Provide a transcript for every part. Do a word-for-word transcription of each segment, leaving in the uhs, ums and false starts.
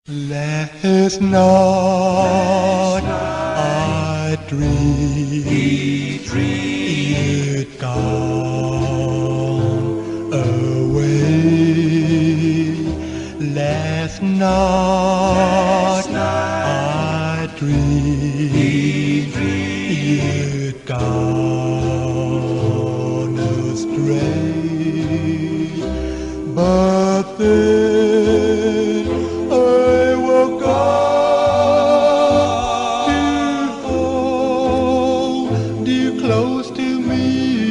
Last night I dreamed you'd gone away. Last night I dreamed you'd gone astray. But then I woke up to hold you close to me.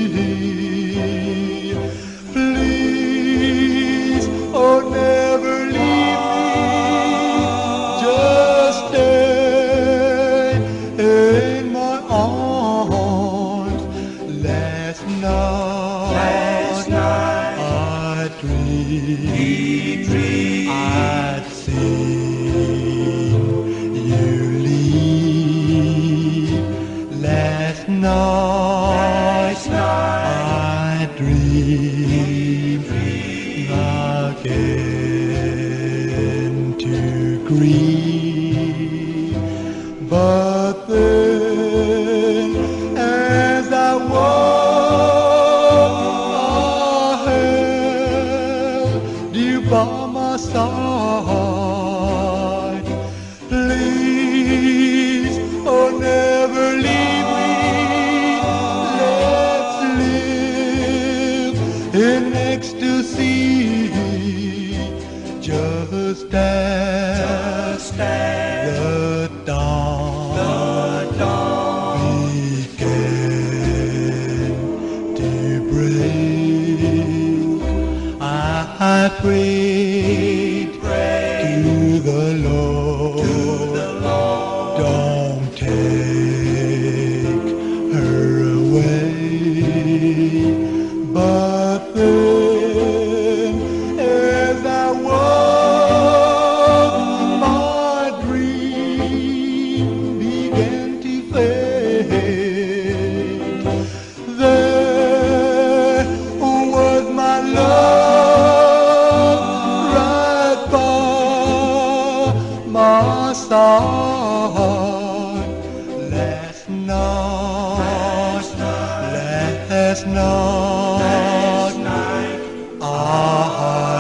Please, oh never leave me, just stay in my arms. Last night, Last night I dreamed I'd seen you leave. Last night, Last night I dreamed again to grieve. But then, as I woke, I held you by my side. Please, oh never leave me. Let's live in ecstasy, just as Just as the dawn, the dawn began to break. I prayed to the Lord, don't take her away. But then, as I woke, my dream began to fade. There was my love right by my side. Last night, last night, Last night I